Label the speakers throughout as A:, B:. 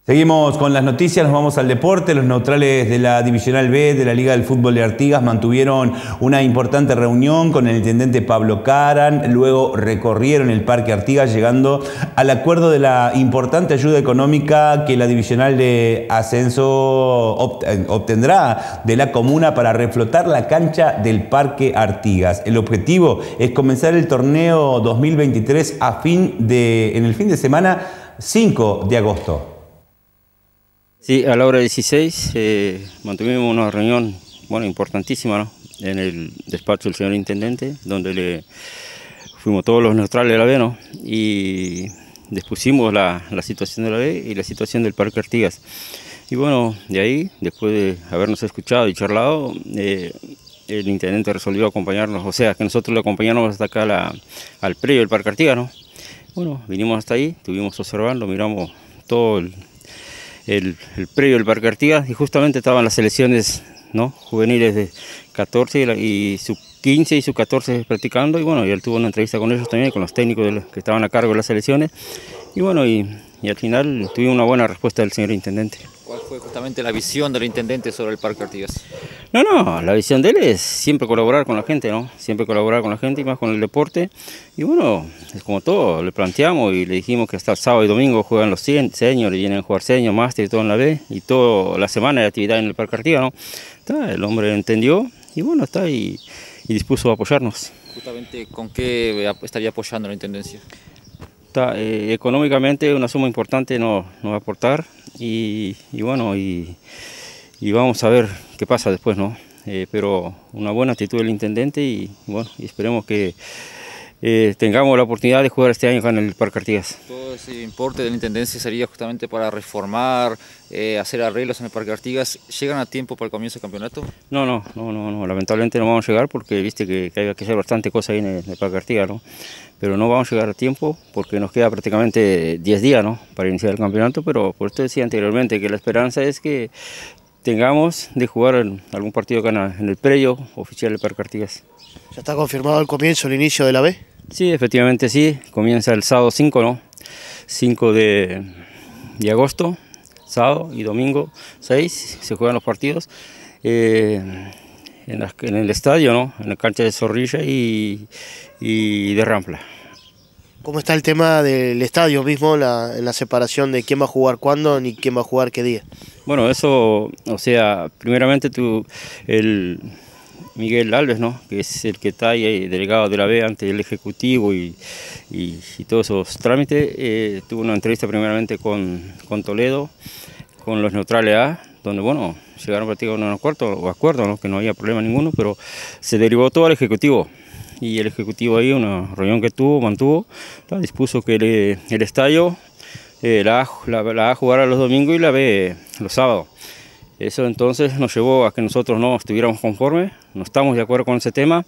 A: Seguimos con las noticias, nos vamos al deporte. Los neutrales de la Divisional B de la Liga del Fútbol de Artigas mantuvieron una importante reunión con el intendente Pablo Caran. Luego recorrieron el Parque Artigas llegando al acuerdo de la importante ayuda económica que la Divisional de Ascenso obtendrá de la comuna para reflotar la cancha del Parque Artigas. El objetivo es comenzar el torneo 2023 en el fin de semana 5 de agosto.
B: Sí, a la hora 16 mantuvimos una reunión importantísima, ¿no?, en el despacho del señor intendente, donde fuimos todos los neutrales de la B, ¿no?, y dispusimos la situación de la B y la situación del Parque Artigas. Y bueno, de ahí, después de habernos escuchado y charlado, el intendente resolvió acompañarnos, o sea, que nosotros le acompañáramos hasta acá al predio del Parque Artigas, ¿no? Bueno, vinimos hasta ahí, estuvimos observando, miramos todo el predio del Parque Artigas, y justamente estaban las selecciones, ¿no?, juveniles de 14 y sub-15 y sub-14 practicando, y bueno, y él tuvo una entrevista con ellos también, con los técnicos que estaban a cargo de las selecciones, y bueno, y al final tuvimos una buena respuesta del señor intendente.
C: ¿Cuál fue justamente la visión del intendente sobre el Parque Artigas?
B: No, la visión de él es siempre colaborar con la gente, ¿no? Siempre colaborar con la gente y más con el deporte. Y bueno, es como todo, le planteamos y le dijimos que hasta el sábado y domingo juegan los seniors y vienen a jugar senior, máster y todo en la B, y toda la semana de actividad en el Parque Artigas, ¿no? El hombre entendió y bueno, está ahí y dispuso a apoyarnos.
C: Justamente, ¿con qué estaría apoyando la intendencia?
B: Económicamente una suma importante nos va a aportar y bueno, y vamos a ver qué pasa después, ¿no? Pero una buena actitud del intendente y bueno, y esperemos que tengamos la oportunidad de jugar este año acá en el Parque Artigas.
C: Todo ese importe de la intendencia sería justamente para reformar, hacer arreglos en el Parque Artigas. ¿Llegan a tiempo para el comienzo del campeonato?
B: No, lamentablemente no vamos a llegar porque viste que hay que hacer bastante cosas ahí en el Parque Artigas, ¿no? Pero no vamos a llegar a tiempo porque nos queda prácticamente 10 días, ¿no?, para iniciar el campeonato, pero por esto decía anteriormente que la esperanza es que tengamos de jugar algún partido acá en el predio oficial del Parque Artigas.
D: ¿Ya está confirmado el comienzo, el inicio de la B?
B: Sí, efectivamente sí, comienza el sábado 5, ¿no? 5 de agosto, sábado y domingo 6, se juegan los partidos en el estadio, ¿no?, en la cancha de Zorrilla y de Rampla.
D: ¿Cómo está el tema del estadio mismo, en la separación de quién va a jugar cuándo ni quién va a jugar qué día?
B: Bueno, eso, o sea, primeramente el Miguel Alves, ¿no?, que es el que está ahí delegado de la B ante el Ejecutivo y todos esos trámites, tuvo una entrevista primeramente con Toledo, con los neutrales A, donde bueno, llegaron prácticamente a un acuerdo, ¿no?, que no había problema ninguno, pero se derivó todo al Ejecutivo. Y el Ejecutivo ahí, una reunión que mantuvo, dispuso que el estadio, la A jugara los domingos y la B los sábados. Eso entonces nos llevó a que nosotros no estuviéramos conformes, no estamos de acuerdo con ese tema,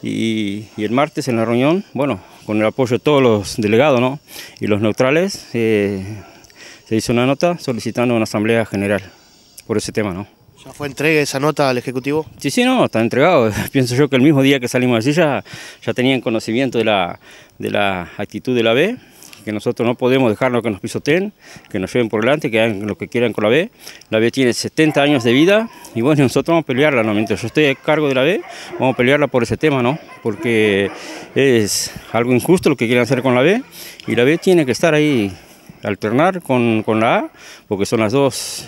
B: y el martes en la reunión, bueno, con el apoyo de todos los delegados, ¿no?, y los neutrales, se hizo una nota solicitando una asamblea general por ese tema, ¿no?
D: ¿Ya fue entrega esa nota al Ejecutivo?
B: Sí, no, está entregado. Pienso yo que el mismo día que salimos de allí ya tenían conocimiento de la actitud de la B, que nosotros no podemos dejarnos que nos pisoteen, que nos lleven por delante, que hagan lo que quieran con la B. La B tiene 70 años de vida y bueno, nosotros vamos a pelearla, ¿no? Mientras yo estoy a cargo de la B, vamos a pelearla por ese tema, ¿no? Porque es algo injusto lo que quieren hacer con la B y la B tiene que estar ahí, alternar con la A, porque son las dos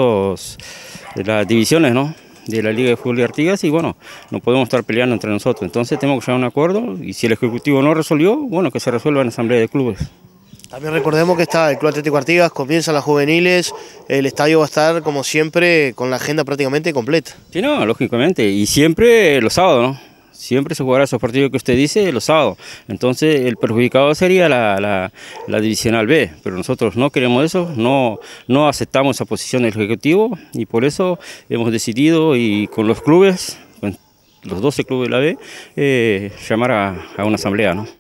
B: de las divisiones, ¿no?, de la Liga de Fútbol de Artigas y bueno, no podemos estar peleando entre nosotros, entonces tenemos que llegar a un acuerdo y si el Ejecutivo no resolvió, bueno, que se resuelva en la asamblea de clubes.
D: También recordemos que está el Club Atlético Artigas, comienzan las juveniles, el estadio va a estar como siempre con la agenda prácticamente completa.
B: Sí, no, lógicamente, y siempre los sábados, ¿no? Siempre se jugará esos partidos que usted dice los sábados. Entonces el perjudicado sería la Divisional B, pero nosotros no queremos eso, no aceptamos esa posición del Ejecutivo y por eso hemos decidido y con los clubes, con los 12 clubes de la B, llamar a una asamblea, ¿no?